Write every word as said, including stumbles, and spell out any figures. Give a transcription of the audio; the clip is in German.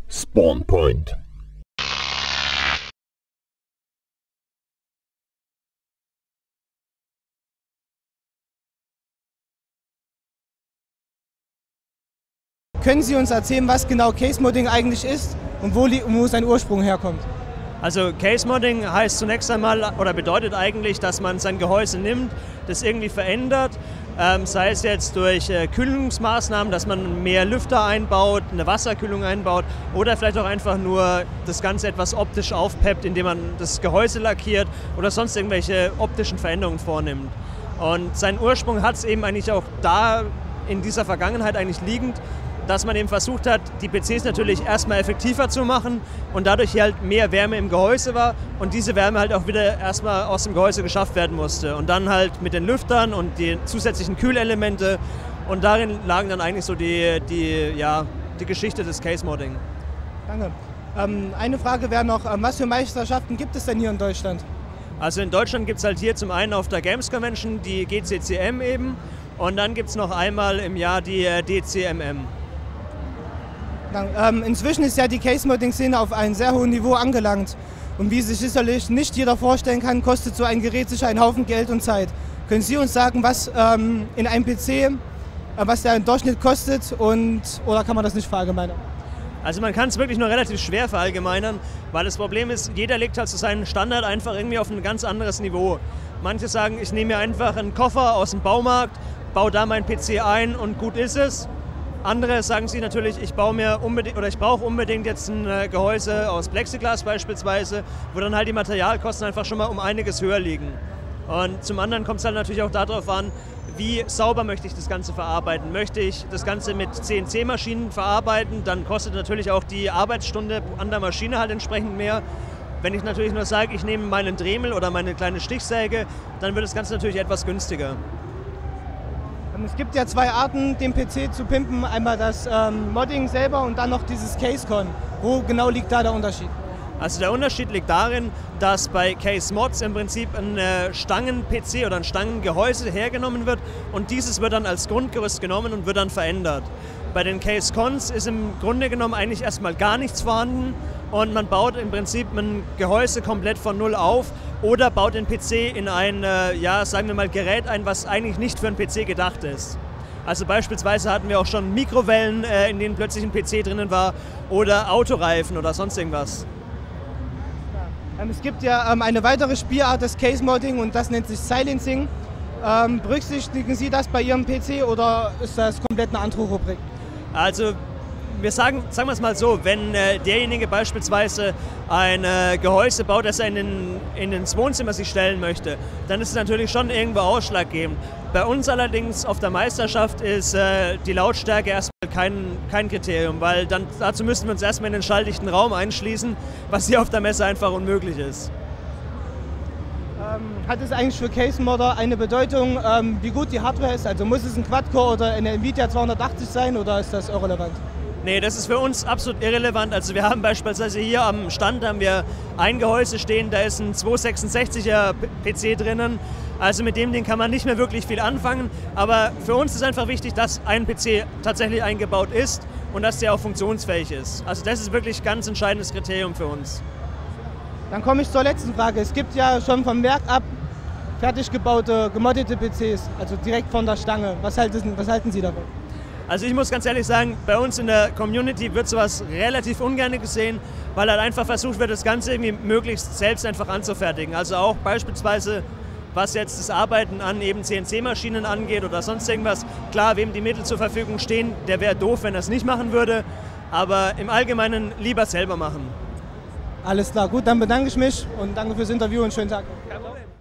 Spawn Point. Können Sie uns erzählen, was genau Case Modding eigentlich ist und wo, wo sein Ursprung herkommt? Also Case Modding heißt zunächst einmal oder bedeutet eigentlich, dass man sein Gehäuse nimmt, das irgendwie verändert, ähm, sei es jetzt durch äh, Kühlungsmaßnahmen, dass man mehr Lüfter einbaut, eine Wasserkühlung einbaut oder vielleicht auch einfach nur das Ganze etwas optisch aufpeppt, indem man das Gehäuse lackiert oder sonst irgendwelche optischen Veränderungen vornimmt. Und seinen Ursprung hat es eben eigentlich auch da in dieser Vergangenheit eigentlich liegend, dass man eben versucht hat, die P Cs natürlich erstmal effektiver zu machen und dadurch hier halt mehr Wärme im Gehäuse war und diese Wärme halt auch wieder erstmal aus dem Gehäuse geschafft werden musste. Und dann halt mit den Lüftern und den zusätzlichen Kühlelemente und darin lagen dann eigentlich so die, die, ja, die Geschichte des Case Modding. Danke. Ähm, eine Frage wäre noch, ähm, was für Meisterschaften gibt es denn hier in Deutschland? Also in Deutschland gibt es halt hier zum einen auf der Games Convention die G C C M eben und dann gibt es noch einmal im Jahr die äh, D C M M. Ähm, inzwischen ist ja die Case-Modding-Szene auf einem sehr hohen Niveau angelangt. Und wie sich sicherlich nicht jeder vorstellen kann, kostet so ein Gerät sicher einen Haufen Geld und Zeit. Können Sie uns sagen, was ähm, in einem P C, äh, was der im Durchschnitt kostet, und, oder kann man das nicht verallgemeinern? Also man kann es wirklich nur relativ schwer verallgemeinern, weil das Problem ist, jeder legt halt so seinen Standard einfach irgendwie auf ein ganz anderes Niveau. Manche sagen, ich nehme mir einfach einen Koffer aus dem Baumarkt, baue da meinen P C ein und gut ist es. Andere sagen sie natürlich, ich baue mir unbedingt oder ich brauche unbedingt jetzt ein äh, Gehäuse aus Plexiglas beispielsweise, wo dann halt die Materialkosten einfach schon mal um einiges höher liegen. Und zum anderen kommt es halt natürlich auch darauf an, wie sauber möchte ich das Ganze verarbeiten. Möchte ich das Ganze mit C N C-Maschinen verarbeiten, dann kostet natürlich auch die Arbeitsstunde an der Maschine halt entsprechend mehr. Wenn ich natürlich nur sage, ich nehme meinen Dremel oder meine kleine Stichsäge, dann wird das Ganze natürlich etwas günstiger. Es gibt ja zwei Arten, den P C zu pimpen. Einmal das ähm, Modding selber und dann noch dieses CaseCon. Wo genau liegt da der Unterschied? Also der Unterschied liegt darin, dass bei Case Mods im Prinzip ein äh, Stangen-P C oder ein Stangengehäuse hergenommen wird und dieses wird dann als Grundgerüst genommen und wird dann verändert. Bei den Case Cons ist im Grunde genommen eigentlich erstmal gar nichts vorhanden und man baut im Prinzip ein Gehäuse komplett von Null auf oder baut den P C in ein, äh, ja, sagen wir mal, Gerät ein, was eigentlich nicht für einen P C gedacht ist. Also beispielsweise hatten wir auch schon Mikrowellen, äh, in denen plötzlich ein P C drinnen war oder Autoreifen oder sonst irgendwas. Ähm, es gibt ja ähm, eine weitere Spielart des Case Modding und das nennt sich Silencing. Ähm, berücksichtigen Sie das bei Ihrem P C oder ist das komplett eine andere Rubrik? Also wir sagen, sagen wir es mal so, wenn äh, derjenige beispielsweise ein äh, Gehäuse baut, das er in, den, in ins Wohnzimmer sich stellen möchte, dann ist es natürlich schon irgendwo ausschlaggebend. Bei uns allerdings auf der Meisterschaft ist äh, die Lautstärke erstmal kein, kein Kriterium, weil dann, dazu müssten wir uns erstmal in den schalldichten Raum einschließen, was hier auf der Messe einfach unmöglich ist. Ähm, hat es eigentlich für Case Modder eine Bedeutung, ähm, wie gut die Hardware ist? Also muss es ein Quad-Core oder eine Nvidia zweihundertachtzig sein oder ist das irrelevant? Nee, das ist für uns absolut irrelevant. Also wir haben beispielsweise hier am Stand haben wir ein Gehäuse stehen, da ist ein zweihundertsechsundsechziger P C drinnen. Also mit dem Ding kann man nicht mehr wirklich viel anfangen. Aber für uns ist einfach wichtig, dass ein P C tatsächlich eingebaut ist und dass der auch funktionsfähig ist. Also das ist wirklich ein ganz entscheidendes Kriterium für uns. Dann komme ich zur letzten Frage. Es gibt ja schon vom Werk ab fertig gebaute, gemoddete P Cs, also direkt von der Stange. Was halten, was halten Sie davon? Also ich muss ganz ehrlich sagen, bei uns in der Community wird sowas relativ ungern gesehen, weil halt einfach versucht wird, das Ganze irgendwie möglichst selbst einfach anzufertigen. Also auch beispielsweise, was jetzt das Arbeiten an eben C N C-Maschinen angeht oder sonst irgendwas. Klar, wem die Mittel zur Verfügung stehen, der wäre doof, wenn er es nicht machen würde, aber im Allgemeinen lieber selber machen. Alles klar, gut, dann bedanke ich mich und danke fürs Interview und schönen Tag. Kein Problem.